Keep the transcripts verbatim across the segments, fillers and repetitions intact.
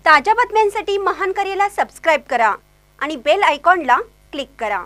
ताज्या बातम्यांसाठी महान करेला सबस्क्राइब करा आणि बेल आयकॉनला क्लिक करा।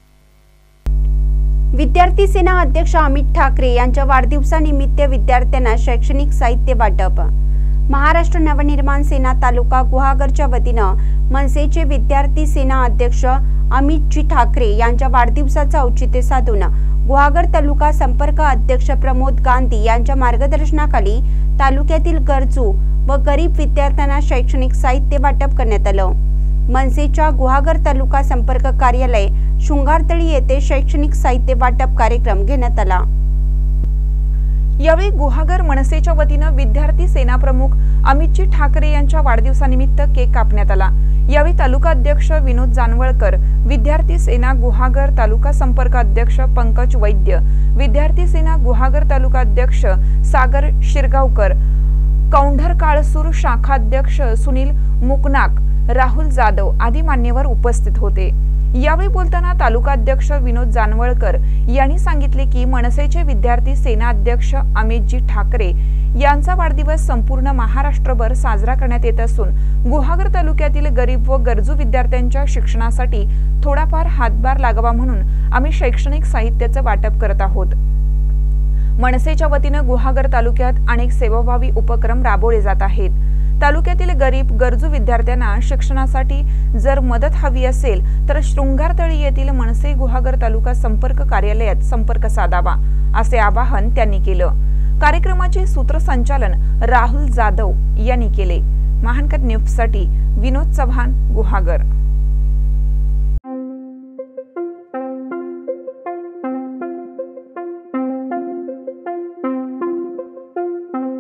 विद्यार्थी सेना अध्यक्ष अमित ठाकरे यांच्या वाढदिवसानिमित्त विद्यार्थ्यांना शैक्षणिक साहित्य वाटप। महाराष्ट्र नवनिर्माण सेना तालुका गुहागरच्या वतीनं मनसेचे विद्यार्थी सेना अध्यक्ष अमित ठाकरे यांच्या वाढदिवसाचं औचित्य साधून गुहागर तालुका संपर्क अध्यक्ष प्रमोद गांधी यांच्या मार्गदर्शनाखाली तालुक्यातील गरजू व गरीब विद्यार्थ्यांना शैक्षणिक साहित्य वाटप करण्यात आलं। मनसेच्या गुहागर तालुका संपर्क कार्यालय शृंगारतळी येथे शैक्षणिक साहित्य वाटप कार्यक्रम घेण्यात आला। यावेळी गुहागर मनसेच्या वतीनं विद्यार्थी सेना प्रमुख अमित ठाकरे यांच्या वाढदिवसानिमित्त केक कापण्यात आला। यावेळी तालुका अध्यक्ष विनोद जानवळकर, विद्यार्थी सेना गुहागर तालुका संपर्क अध्यक्ष पंकज वैद्य, विद्यार्थी सेना गुहागर तालुका अध्यक्ष सागर शिरगावकर, कौंढर काळसूर शाखाध्यक्ष सुनील मुकनाक, राहुल जाधव आदी मान्यवर उपस्थित होते। यावेळी बोलताना तालुका अध्यक्ष विनोद जानवळकर यांनी सांगितले की मनसेचे विद्यार्थी सेना अध्यक्ष अमित ठाकरे यांचा वाढदिवस संपूर्ण महाराष्ट्रभर साजरा करण्यात येत असून गुहागर तालुक्यातील गरीब व गरजू विद्यार्थ्यांच्या शिक्षणासाठी थोडाफार हातभार लागावा म्हणून आम्ही शैक्षणिक साहित्याचं वाटप करत आहोत। मनसेच्या वतीनं गुहागर तालुक्यात अनेक सेवाभावी उपक्रम राबवले जात आहेत। तालुक्यातील गरीब गरजू विद्यार्थ्यांना शिक्षणासाठी जर मदत हवी असेल तर शृंगारतळी येथील मनसे गुहागर तालुका संपर्क कार्यालयात संपर्क साधावा असे आवाहन त्यांनी केलं। कार्यक्रमाचे सूत्रसंचालन राहुल जाधव यांनी केले। महानकर न्यूजसाठी विनोद चव्हाण, गुहागर।